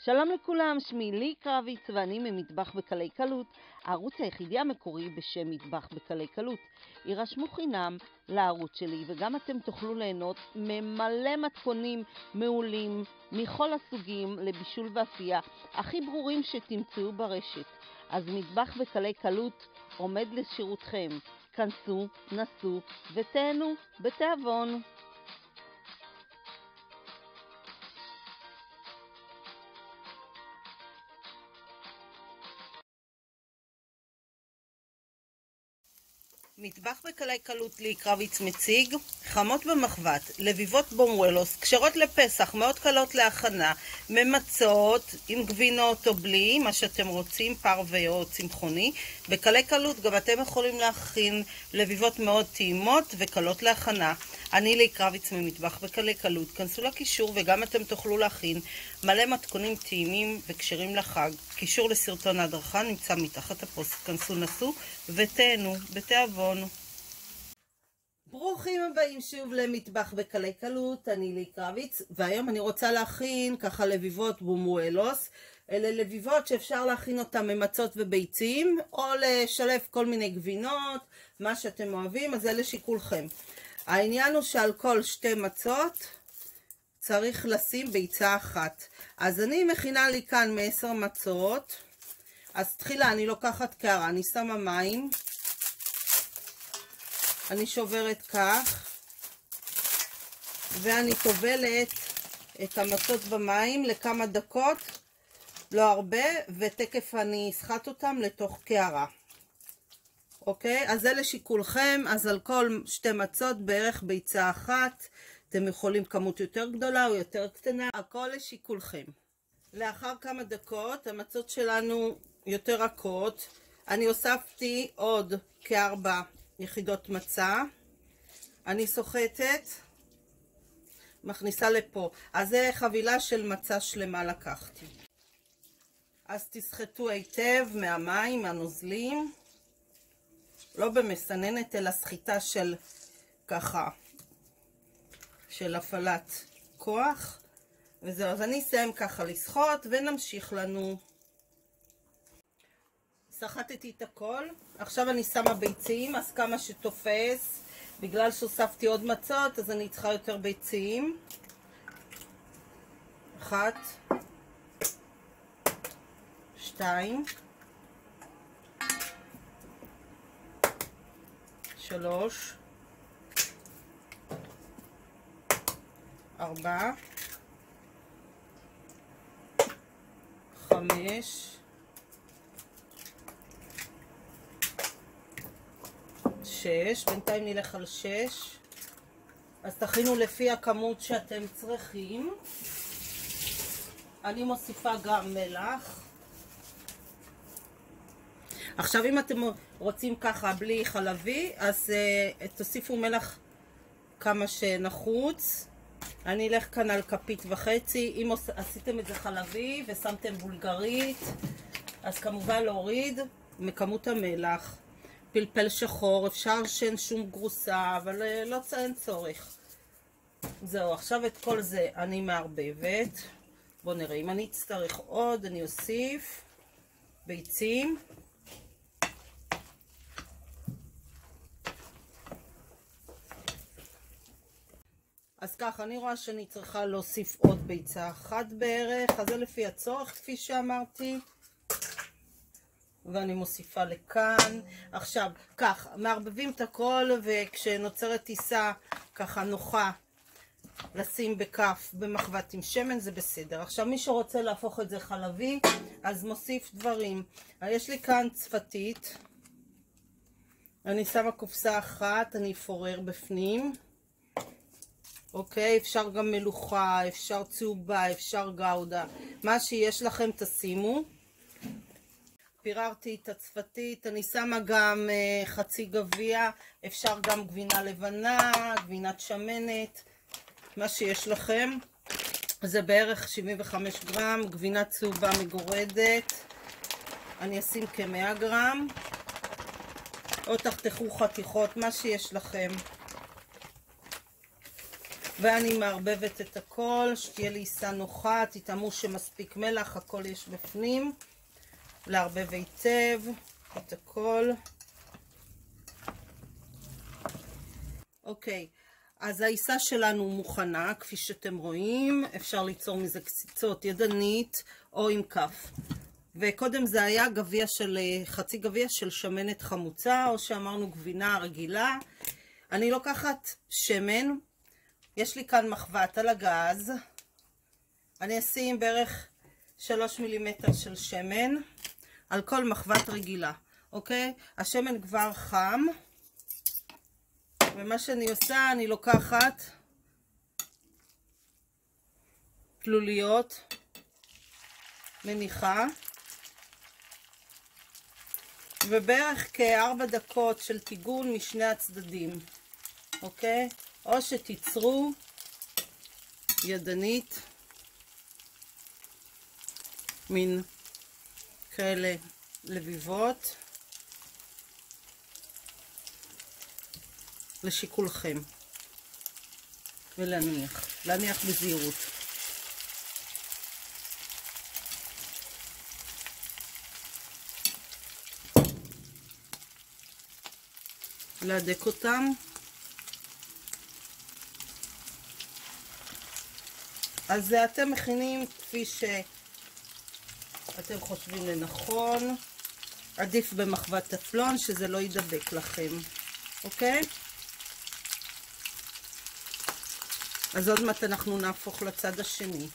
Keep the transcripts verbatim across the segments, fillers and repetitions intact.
שלום לכולם, שמי לי קרביץ ואני ממטבח בקלי קלות, הערוץ היחידי המקורי בשם מטבח בקלי קלות. יירשמו חינם לערוץ שלי וגם אתם תוכלו ליהנות ממלא מתכונים מעולים מכל הסוגים לבישול ואפייה הכי ברורים שתמצאו ברשת. אז מטבח בקלי קלות עומד לשירותכם. כנסו, נסו ותהנו בתיאבון. מטבח בקלי קלות לי קרביץ מציג חמות במחבת, לביבות בומוולוס, קשרות לפסח, מאוד קלות להכנה, ממצות עם גבינות או בלי, מה שאתם רוצים, פרווה או צמחוני. בקלי קלות גם אתם יכולים להכין לביבות מאוד טעימות וקלות להכנה. אני לי קרביץ ממטבח בקלי קלות, כנסו לקישור וגם אתם תוכלו להכין מלא מתכונים טעימים וקשרים לחג. קישור לסרטון ההדרכה נמצא מתחת הפוסט. כנסו, נסו ותהנו בתיאבון. ברוכים הבאים שוב למטבח בקלי קלות, אני לי קרביץ, והיום אני רוצה להכין ככה לביבות בומוולוס. אלה לביבות שאפשר להכין אותם ממצות וביצים, או לשלב כל מיני גבינות, מה שאתם אוהבים, אז זה לשיקולכם. העניין הוא שעל כל שתי מצות צריך לשים ביצה אחת. אז אני מכינה לי כאן מעשר מצות. אז תחילה אני לוקחת קערה, אני שמה מים, אני שוברת כך, ואני טובלת את המצות במים לכמה דקות, לא הרבה, ותקף אני אסחט אותם לתוך קערה. אוקיי, אז זה לשיקולכם. אז על כל שתי מצות בערך ביצה אחת. אתם יכולים כמות יותר גדולה או יותר קטנה, הכל לשיקולכם. לאחר כמה דקות המצות שלנו יותר רכות. אני הוספתי עוד כארבע יחידות מצה. אני סוחטת, מכניסה לפה. אז זה חבילה של מצה שלמה לקחתי. אז תסחטו היטב מהמים, מהנוזלים. לא במסננת אלא סחיטה של ככה, של הפעלת כוח. וזהו, אז אני אסיים ככה לסחוט ונמשיך לנו. סחטתי את הכל. עכשיו אני שמה ביצים, אז כמה שתופס. בגלל שהוספתי עוד מצות אז אני צריכה יותר ביצים. אחת, שתיים, שלוש, ארבע, חמש, שש. בינתיים נלך על שש. אז תכינו לפי הכמות שאתם צריכים. אני מוסיפה גם מלח. עכשיו אם אתם רוצים ככה בלי חלבי, אז uh, תוסיפו מלח כמה שנחוץ. אני אלך כאן על כפית וחצי. אם עשיתם את זה חלבי ושמתם בולגרית, אז כמובן להוריד מכמות המלח. פלפל שחור, אפשר שאין שום גרוסה, אבל uh, לא אין צורך. זהו, עכשיו את כל זה אני מערבבת. בואו נראה, אם אני אצטרך עוד אני אוסיף ביצים. אז ככה, אני רואה שאני צריכה להוסיף עוד ביצה אחת בערך, אז זה לפי הצורך כפי שאמרתי. ואני מוסיפה לכאן. עכשיו, כך, מערבבים את הכל, וכשנוצרת טיסה ככה נוחה לשים בכף במחבת עם שמן, זה בסדר. עכשיו, מי שרוצה להפוך את זה חלבי, אז מוסיף דברים. יש לי כאן צפתית. אני שמה קופסה אחת, אני אפורר בפנים. אוקיי, אפשר גם מלוכה, אפשר צהובה, אפשר גאודה, מה שיש לכם תשימו. פיררתי את הצפתית, אני שמה גם uh, חצי גביע, אפשר גם גבינה לבנה, גבינת שמנת, מה שיש לכם. זה בערך שבעים וחמישה גרם, גבינה צהובה מגורדת, אני אשים כ-מאה גרם, או תחתכו חתיכות, מה שיש לכם. ואני מערבבת את הכל, שתהיה לי עיסה נוחה, תטעמו שמספיק מלח, הכל יש בפנים. לערבב היטב את הכל. אוקיי, אז העיסה שלנו מוכנה, כפי שאתם רואים. אפשר ליצור מזה קציצות ידנית או עם כף. וקודם זה היה גביע של, חצי גביע של שמנת חמוצה, או שאמרנו גבינה רגילה. אני לוקחת שמן, יש לי כאן מחבת על הגז. אני אשים בערך שלוש מילימטר של שמן על כל מחבת רגילה, אוקיי? השמן כבר חם. ומה שאני עושה, אני לוקחת תלוליות, מניחה, ובערך כארבע דקות של טיגון משני הצדדים, אוקיי? או שתיצרו ידנית, מין כאלה לביבות, לשיקולכם, ולהניח, להניח בזהירות. להדק אותם. אז אתם מכינים כפי שאתם חושבים לנכון. עדיף במחבת טפלון שזה לא ידבק לכם, אוקיי? אז עוד מעט אנחנו נהפוך לצד השני.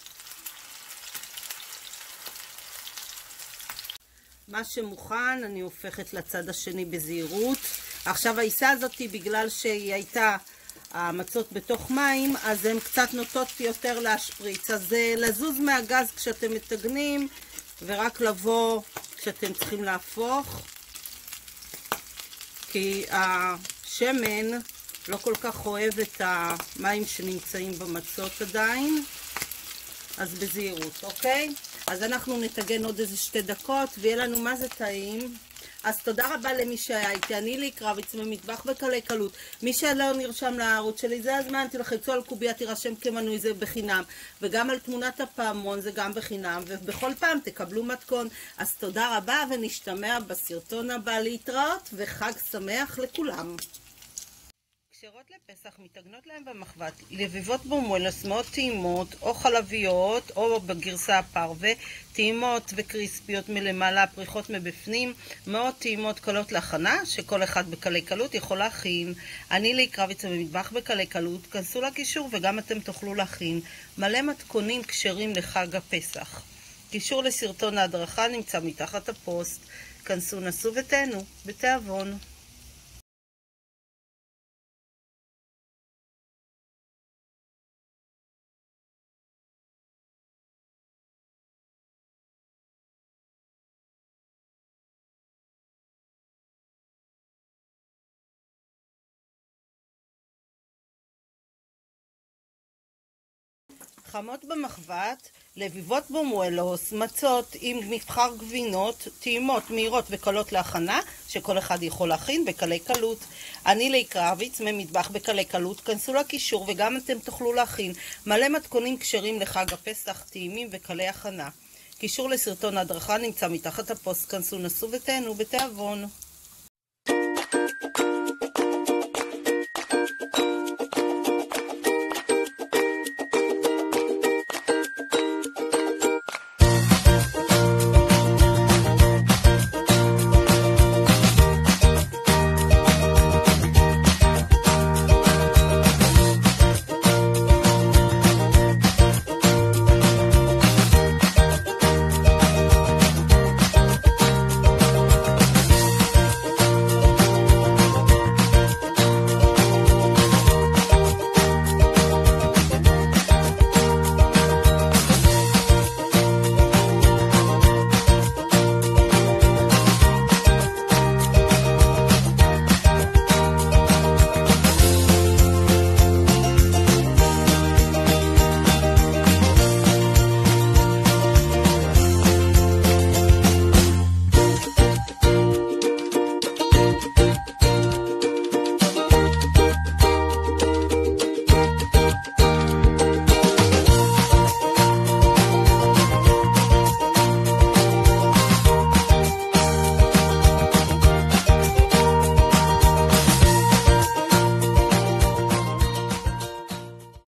מה שמוכן אני הופכת לצד השני בזהירות. עכשיו העיסה הזאת, בגלל שהיא הייתה המצות בתוך מים, אז הן קצת נוטות יותר להשפריץ. אז לזוז מהגז כשאתם מטגנים, ורק לבוא כשאתם צריכים להפוך, כי השמן לא כל כך אוהב את המים שנמצאים במצות עדיין, אז בזהירות, אוקיי? אז אנחנו נטגן עוד איזה שתי דקות, ויהיה לנו מה זה טעים. אז תודה רבה למי שהיה איתי, אני לי קרביץ ממטבח בקלי קלות. מי שלא נרשם לערוץ שלי, זה הזמן, תלחצו על קוביה, תירשם כמנוי, זה בחינם. וגם על תמונת הפעמון, זה גם בחינם, ובכל פעם תקבלו מתכון. אז תודה רבה, ונשתמע בסרטון הבא. להתראות, וחג שמח לכולם. כשרות לפסח מתגנות להם במחבת לביבות בומוולס מאוד טעימות, או חלביות, או בגרסה הפרווה, טעימות וקריספיות מלמעלה, פריחות מבפנים, מאוד טעימות, קלות להכנה, שכל אחד בקלי קלות יכול להכין. אני לי קרביץ במטבח בקלי קלות, כנסו לקישור וגם אתם תוכלו להכין. מלא מתכונים כשרים לחג הפסח. קישור לסרטון ההדרכה נמצא מתחת הפוסט. כנסו, נסו ותהנו, בתיאבון. חמות במחבת, לביבות בומוולוס, מצות עם מבחר גבינות, טעימות, מהירות וקלות להכנה, שכל אחד יכול להכין בקלי קלות. אני לי קרביץ ממטבח בקלי קלות, כנסו לקישור וגם אתם תוכלו להכין. מלא מתכונים כשרים לחג הפסח, טעימים וקלי הכנה. קישור לסרטון ההדרכה נמצא מתחת הפוסט, כנסו, נסו ותהנו בתיאבון.